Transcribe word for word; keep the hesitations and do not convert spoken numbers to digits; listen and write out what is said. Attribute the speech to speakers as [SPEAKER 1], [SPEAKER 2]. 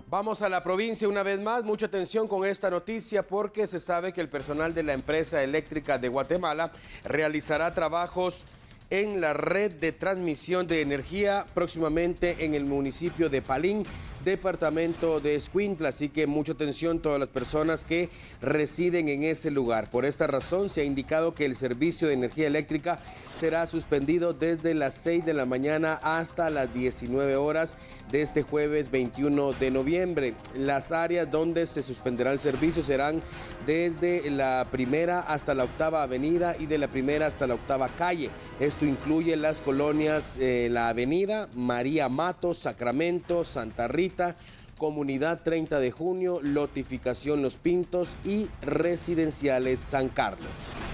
[SPEAKER 1] Vamos a la provincia una vez más. Mucha atención con esta noticia porque se sabe que el personal de la empresa eléctrica de Guatemala realizará trabajos en la red de transmisión de energía próximamente en el municipio de Palín, departamento de Escuintla, así que mucha atención todas las personas que residen en ese lugar. Por esta razón se ha indicado que el servicio de energía eléctrica será suspendido desde las seis de la mañana hasta las diecinueve horas de este jueves veintiuno de noviembre. Las áreas donde se suspenderá el servicio serán desde la primera hasta la octava avenida y de la primera hasta la octava calle. Esto incluye las colonias eh, La Avenida, María Matos, Sacramento, Santa Rita, Comunidad treinta de junio, Lotificación Los Pintos y Residenciales San Carlos.